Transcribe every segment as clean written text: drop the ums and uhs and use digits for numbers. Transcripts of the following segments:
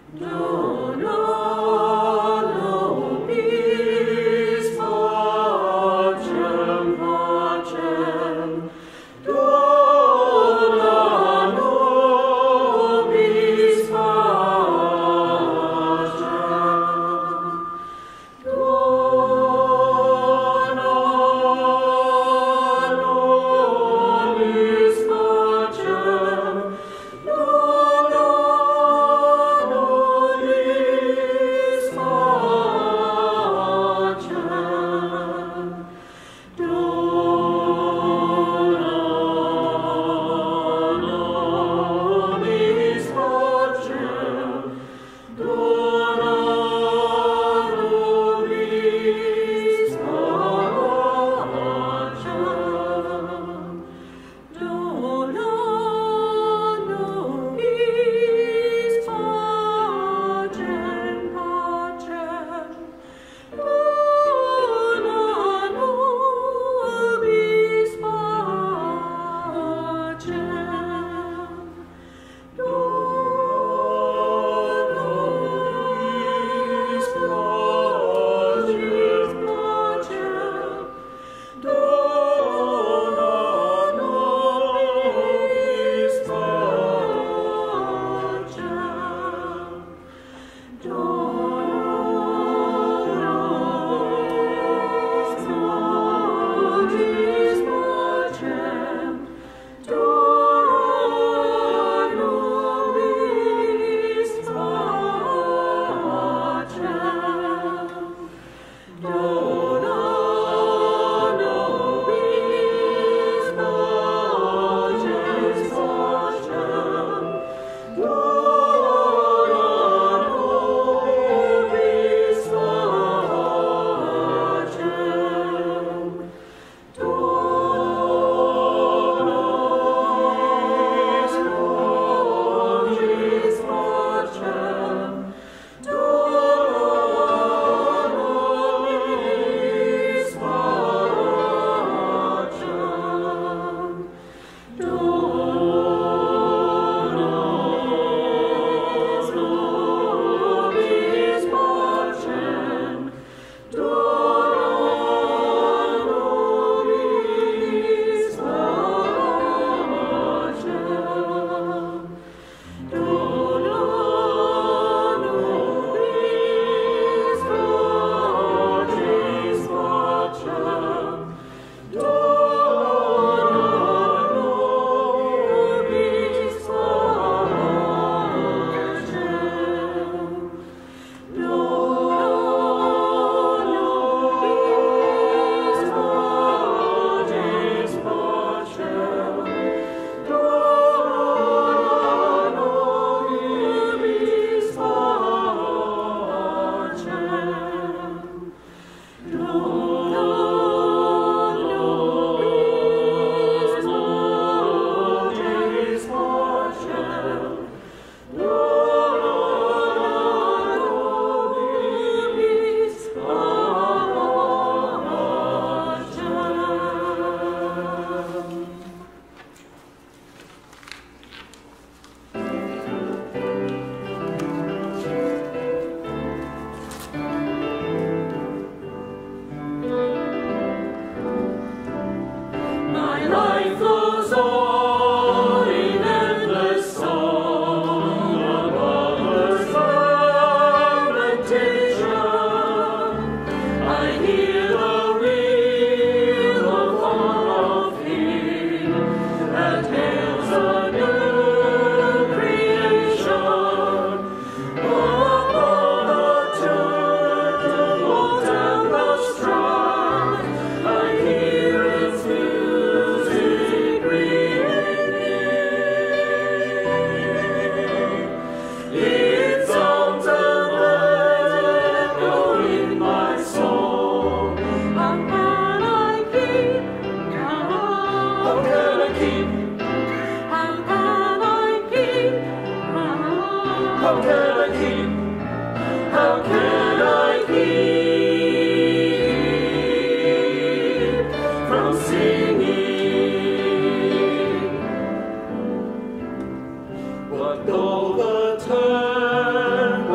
Dona, Nobis, Pacem, Pacem. Dona, Nobis, Pacem. Dona, Nobis, Pacem. Dona, Nobis, Pacem. Dona, Nobis, Pacem. Dona, Nobis, Pacem. Dona, Nobis, Pacem, Pacem. Dona, Nobis, Pacem. Dona, Nobis, Pacem, Pacem. Dona, Nobis, Pacem. Dona, Nobis, Pacem. Dona, Nobis, Pacem. Dona, Nobis, Pacem, Pacem. Dona, Nobis, Pacem. My life goes on in endless song above earth's fermentation. I hear the reel of far-off hill that hails a new creation. Upon the turret, the water was struck. I hear its music ringing. It sounds an echo in my soul. How can I keep? How can I keep? How can I keep? How can I keep? How can I keep from singing? What though the turn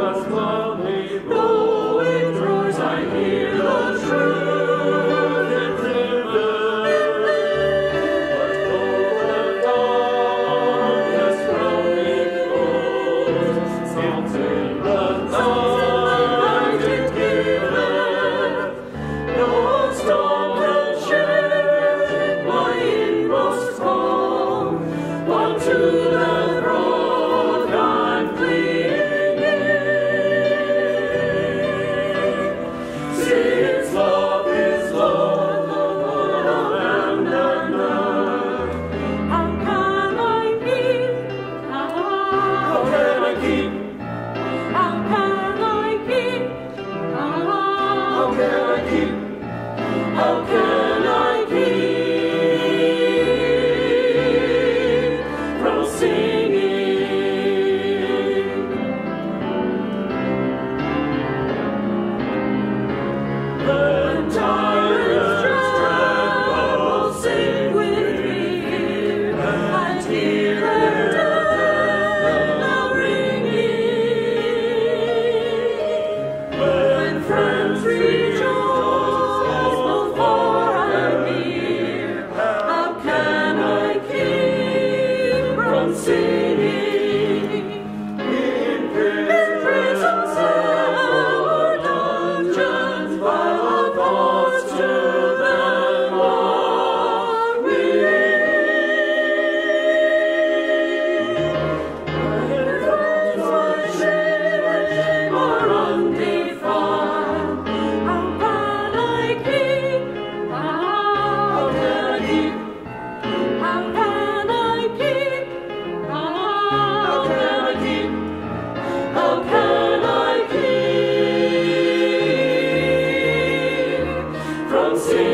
Sing.